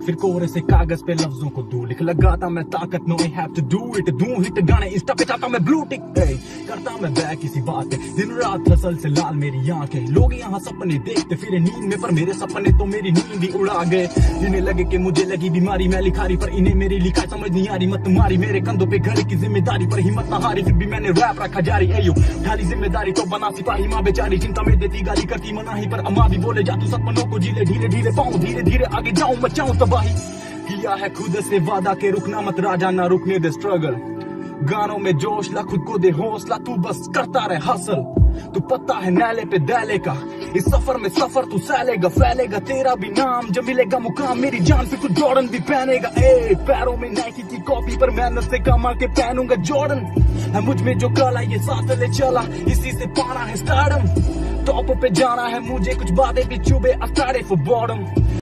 फिर कोरे से कागज पे लफ्जों को दूं, लिख लगाता मैं ताकत, no I have to do it, दूं हिट गाने इंस्टा पे चाहता मैं ब्लू टिक, करता मैं बैक किसी बात पे, दिन रात हसल से लाल मेरी आंखें, लोग यहाँ सपने देखते फिर नींद में, पर मेरे सपने तो मेरी नींद ही उड़ा गए। इन्हें लगे कि मुझे लगी बीमारी, मैं लिखारी, पर इन्हें मेरी लिखाई समझ नहीं आ रही, मत मारी मेरे कंधों पे घर की जिम्मेदारी, पर हिम्मत ना हारी, फिर भी मैंने रैप रखा जारी, एयो ढाली जिम्मेदारी तो बना सिपाही, माँ बेचारी चिंता में देती गाली, करती मनाही, पर अम्मा भी बोले जा तू सपनों को जीले, धीरे धीरे पाऊं धीरे धीरे आगे जाऊं, मचाऊं तबाही, किया है खुद से वादा के रुकना मत राजा, ना रुकने दे स्ट्रगल, गानों में जोश ला, खुद को दे हौसला, तू बस करता रहे हसल, तू पता है नाले पे दाले का, इस सफर में सफर तू सैलेगा, फैलेगा तेरा भी नाम, जब मिलेगा मुकाम मेरी जान पे तू जॉर्डन भी पहनेगा, पैरों में नाइकी की कॉपी, पर मेहनत से कमा के पहनूंगा जॉर्डन, है मुझ में जो कला ये साथ ले चला, इसी से पाना है स्टारडम, टॉप पे जाना है मुझे, कुछ बातें भी चुभे, I started for bottom।